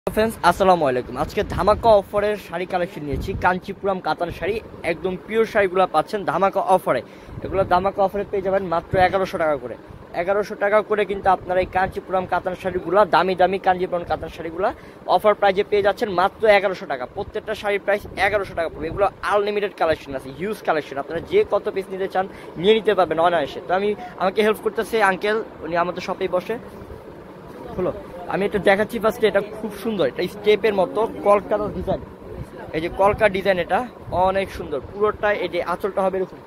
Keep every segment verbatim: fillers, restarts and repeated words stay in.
Friends আসসালামু আলাইকুম। আজকে ধামাকা অফারের শাড়ি কালেকশন নিয়েছি, কাঞ্চিপুরম কাতান শাড়ি, একদম পিওর শাড়িগুলো পাচ্ছেন ধামাকা অফারে। এগুলো ধামাকা অফারে পেয়ে যাবেন মাত্র এগারোশো টাকা করে। এগারোশো টাকা করে কিন্তু আপনারা এই কাঞ্চিপুরম কাতান শাড়িগুলো, দামি দামি কাঞ্চিপুরম কাতান শাড়িগুলো অফার প্রাইজে পেয়ে যাচ্ছেন মাত্র এগারোশো টাকা। প্রত্যেকটা শাড়ির প্রাইস এগারোশো টাকা পড়বে। এগুলো আনলিমিটেড কালেকশন আছে, হিউজ কালেকশন, আপনারা যে কত পিস নিতে চান নিয়ে নিতে পারবেন অনায়াসে। তো আমি আমাকে হেল্প করতেছে আঙ্কেল, উনি আমাদের শপেই বসে। হলো আমি এটা দেখাচ্ছি ফার্স্টে, এটা খুব সুন্দর, এটা স্টেপের মতো কলকার ডিজাইন। এই যে কলকার ডিজাইন, এটা অনেক সুন্দর পুরোটা। এই যে আঁচলটা হবে এরকম,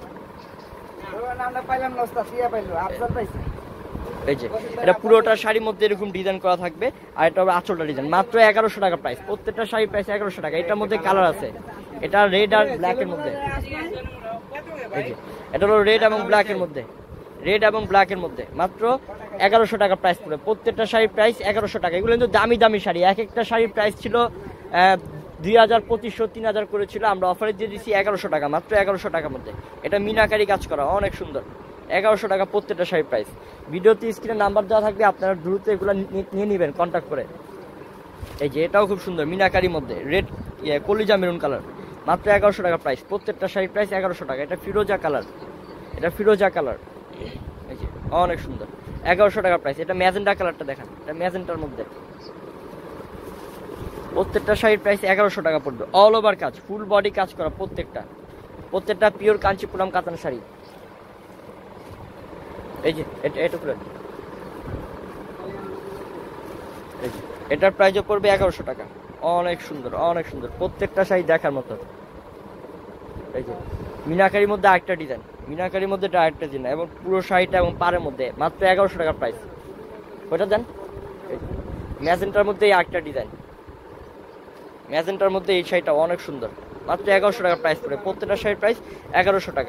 এই যে এটা পুরোটা শাড়ির মধ্যে এরকম ডিজাইন করা থাকবে। আর এটা হবে আঁচলটা ডিজাইন, মাত্র এগারোশো টাকা প্রাইস। প্রত্যেকটা শাড়ির প্রাইস এগারোশো টাকা। এটার মধ্যে কালার আছে, এটা রেড আর ব্ল্যাকের মধ্যে। এই যে এটা হলো রেড এবং ব্ল্যাকের মধ্যে, রেড এবং ব্ল্যাকের মধ্যে মাত্র এগারোশো টাকা প্রাইস পড়বে। প্রত্যেকটা শাড়ির প্রাইস এগারোশো টাকা। এগুলো কিন্তু দামি দামি শাড়ি, এক একটা শাড়ির প্রাইস ছিল দুই হাজার পঁচিশশো তিন হাজার করেছিল, আমরা অফারে দিয়ে দিচ্ছি এগারোশো টাকা, মাত্র এগারোশো টাকার মধ্যে। এটা মিনাকারি কাজ করা, অনেক সুন্দর। এগারোশো টাকা প্রত্যেকটা শাড়ির প্রাইস। ভিডিওতে স্ক্রিনে নাম্বার দেওয়া থাকবে, আপনারা দ্রুত এগুলো নিয়ে নেবেন কন্ট্যাক্ট করে। এই যে এটাও খুব সুন্দর মিনাকারির মধ্যে, রেড কলিজা মেরুন কালার, মাত্র এগারোশো টাকা প্রাইস। প্রত্যেকটা শাড়ির প্রাইস এগারোশো টাকা। এটা ফিরোজা কালার, এটা ফিরোজা কালার, এই যে অনেক সুন্দর, এগারোশো টাকা প্রাইস। এটা ম্যাজেন্টা কালারটা দেখান, এটা ম্যাজেন্টার মধ্যে। প্রত্যেকটা শাড়ির প্রাইস এগারোশো টাকা পড়বে। অল ওভার কাজ, ফুল বডি কাজ করা প্রত্যেকটা, প্রত্যেকটা পিওর কাঞ্চিপুরম কাতান শাড়ি। এই যে এটা এটা খুলে, এই যে এটার প্রাইসও পড়বে এগারোশো টাকা। অনেক সুন্দর, অনেক সুন্দর, প্রত্যেকটা শাড়ি দেখার মতো। এই যে মিনাকারির মধ্যে আরেকটা ডিজাইন, মিনাকারির মধ্যে আরেকটা ডিজাইন, এবং পুরো শাড়িটা এবং পাড়ের মধ্যে মাত্র এগারোশো টাকা প্রাইস। ওইটা দেন। ম্যাজেন্টার মধ্যে আরেকটা ডিজাইন, ম্যাজেন্টার মধ্যে এই শাড়িটা অনেক সুন্দর, মাত্র এগারোশো টাকা প্রাইস পড়ে। প্রত্যেকটা শাড়ির প্রাইস এগারোশো টাকা।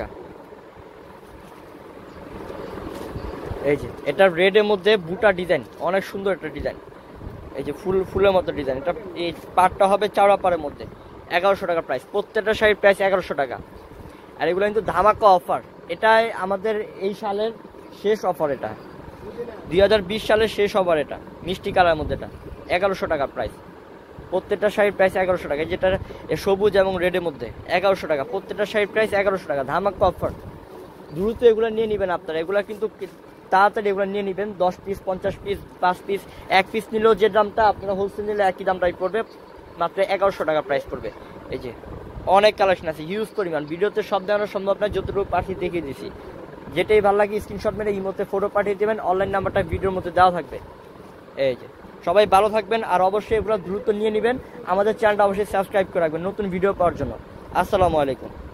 এই যে এটা রেডের মধ্যে বুটা ডিজাইন, অনেক সুন্দর একটা ডিজাইন। এই যে ফুল ফুলের মতো ডিজাইন, এটা এই পাড়টা হবে চাওড়া পাড়ের মধ্যে, এগারোশো টাকা প্রাইস। প্রত্যেকটা শাড়ির প্রাইস এগারোশো টাকা। আর এগুলো কিন্তু ধামাকা অফার, এটাই আমাদের এই সালের শেষ অফার। এটা দুই হাজার বিশ সালের শেষ অফার। এটা মিষ্টি কালারের মধ্যে, এটা এগারোশো টাকা প্রাইস। প্রত্যেকটা শাড়ির প্রাইস এগারোশো টাকা। যেটা সবুজ এবং রেডের মধ্যে এগারোশো টাকা। প্রত্যেকটা শাড়ির প্রাইস এগারোশো টাকা, ধামাকা অফার। দ্রুত এগুলো নিয়ে নেবেন আপনারা। এগুলো কিন্তু তাড়াতাড়ি এগুলো নিয়ে নেবেন। দশ পিস, পঞ্চাশ পিস, পাঁচ পিস, এক পিস নিলেও যে দামটা, আপনারা হোলসেল নিলে একই দামটাই পড়বে, মাত্র এগারোশো টাকা প্রাইস পড়বে। এই যে অনেক কালেকশন আছে, হিউজ পরিমাণ। ভিডিওতে সব দেওয়ানো সম্ভব না, যতটুকু পাঠিয়ে দেখিয়ে দিচ্ছি। যেটাই ভালো লাগে স্ক্রিনশট মেরে ইমোতে ফটো পাঠিয়ে দেবেন, অনলাইন নাম্বারটা ভিডিওর মধ্যে দেওয়া থাকবে। এই যে সবাই ভালো থাকবেন, আর অবশ্যই এগুলো দ্রুত নিয়ে নেবেন। আমাদের চ্যানেলটা অবশ্যই সাবস্ক্রাইব করে রাখবেন নতুন ভিডিও পাওয়ার জন্য। আসসালামু আলাইকুম।